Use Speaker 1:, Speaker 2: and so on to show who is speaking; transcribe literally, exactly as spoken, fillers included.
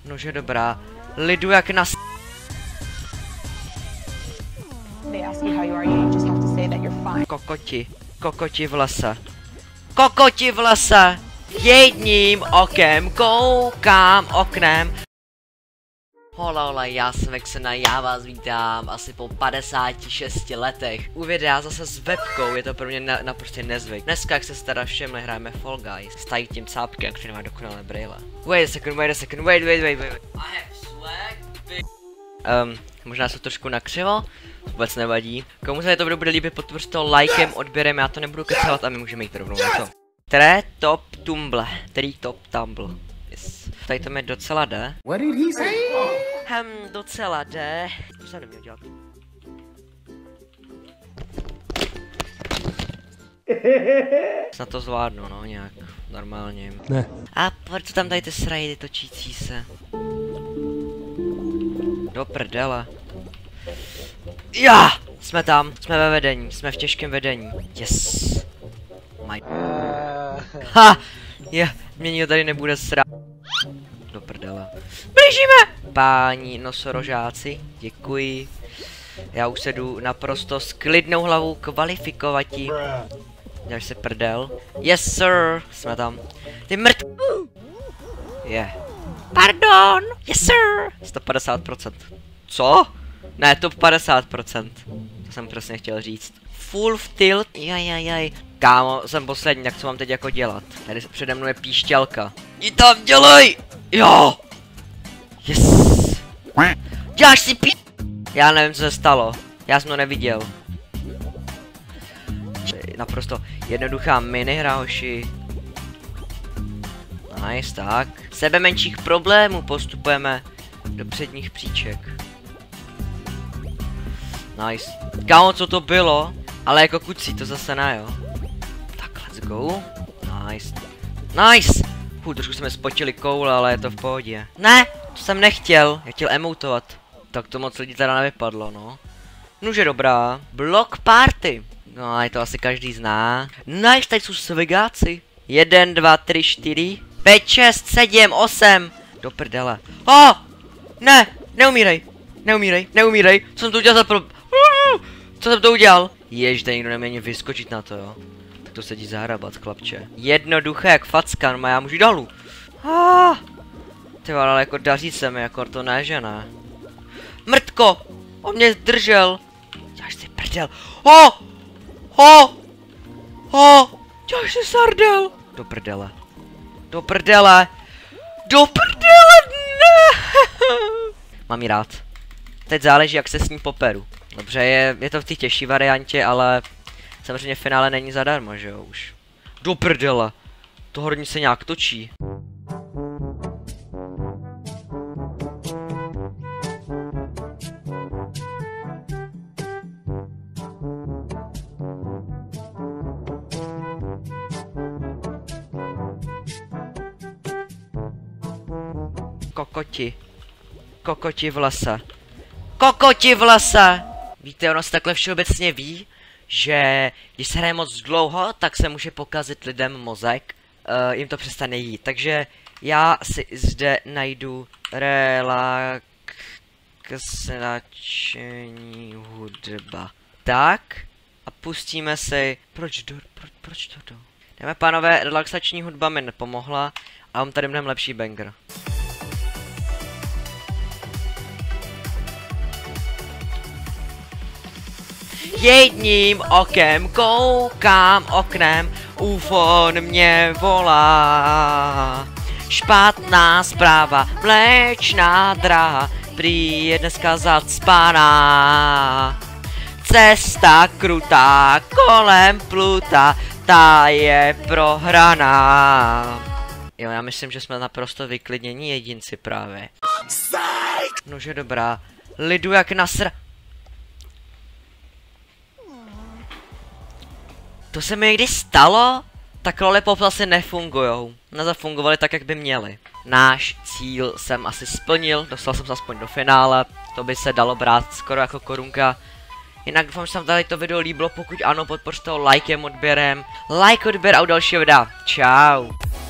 Speaker 1: Nože dobrá. Lidu jak na s... Kokoti. Kokoti v lese. Kokoti v lese. Jedním okem koukám oknem. Hola, hola, já jsem Vexena, já vás vítám asi po padesáti šesti letech. U videa zase s webkou, je to pro mě na, naprosto nezvyk. Dneska, jak se teda všemli, hrajeme Fall Guys. Stají tím cápkem, který má dokonalé brýle. Wait a second, wait a second, wait, wait, wait, wait. I have swag, um, možná se trošku nakřivo, vůbec nevadí. Komu se to video bude líbit, podpořte to lajkem, odběrem, já to nebudu kecovat a my můžeme jít rovnou na to. Tre top tumble, tri top tumble. Yes. Tady to mi docela jde.
Speaker 2: What did he say?
Speaker 1: Hm, docela jde. Co jsem neměl dělat? Snad to zvládnu, no, nějak normálně.
Speaker 2: Ne.
Speaker 1: A proč tam tady ty srajdy točící se? Do prdele. Já! Jsme tam, jsme ve vedení, jsme v těžkém vedení. Yes. My... Ha! Je, mě nikdo tady nebude srát. Do prdele. Blížíme! Páni nosorožáci, děkuji. Já už se jdu naprosto s klidnou hlavou kvalifikovati. Děláš se prdel. Yes sir, jsme tam. Ty mrt... Je. Yeah. Pardon, yes sir. sto padesát procent. Co? Ne, top padesát procent. To jsem přesně chtěl říct. Full v tilt, jajajaj. Kámo, jsem poslední, tak co mám teď jako dělat? Tady přede mnou je píšťalka. Jdi tam, dělej! Jo! Yes! Děláš si pí... Já nevím, co se stalo. Já jsem to neviděl. Naprosto jednoduchá minihra, hoši. Nice, tak. Sebe menších problémů postupujeme do předních příček. Nice. Kámo, co to bylo? Ale jako kucí, to zase ne, jo. Tak, let's go. Nice. Nice! Hů, trošku jsme spotili koule, ale je to v pohodě. Ne, to jsem nechtěl. Já chtěl emotovat. Tak to moc lidí teda nevypadlo, no. Nože dobrá. Block party. No, ale to asi každý zná. Nice, tady jsou svigáci. Jeden, dva, tři, čtyři. Pět, šest, sedm, osm. Do prdele. Oh! Ne, neumírej. Neumírej, neumírej. Co jsem to udělal za pro... Co jsem to udělal? Jež, tady nikdo neměl vyskočit na to, jo. Tak to se jdi zahrabat, chlapče. Jednoduché jak facka, no já můžu dolů. Ah, ty vole, ale jako daří se mi, jako to ne, že ne. Mrtko! On mě zdržel. Děláš si prdel. Ho! Ho! Ho! Děláš si sardel. Do prdele. Do prdele. Do prdele, ne! Mám jí rád. Teď záleží, jak se s ní poperu. Dobře, je, je to v té těžší variantě, ale samozřejmě finále není zadarmo, že jo, už. Do prdele. To horní se nějak točí. Kokoti. Kokoti v lese. Kokoti v lese! Víte, ono se takhle všeobecně ví, že když se hraje moc dlouho, tak se může pokazit lidem mozek, uh, jim to přestane jít. Takže já si zde najdu relaxační hudba. Tak, a pustíme si... Proč do... Pro, proč to do? Dáme pánové, relaxační hudba mi nepomohla, a mám tady mnohem lepší banger. Jedním okem koukám oknem, ufon mě volá. Špatná zpráva, mléčná dráha, prý je dneska zacpaná. Cesta krutá, kolem pluta, ta je prohraná. Jo, já myslím, že jsme naprosto vyklidnění jedinci právě. Nože dobrá, lidu jak na sr... To se mi někdy stalo? Tak lollipop asi nefungujou. Nezafungovaly tak, jak by měly. Náš cíl jsem asi splnil, dostal jsem se aspoň do finále. To by se dalo brát skoro jako korunka. Jinak doufám, že se vám tady to video líbilo, pokud ano, podpořte ho lajkem, odběrem. Like, odběr a u dalšího videa. Čau.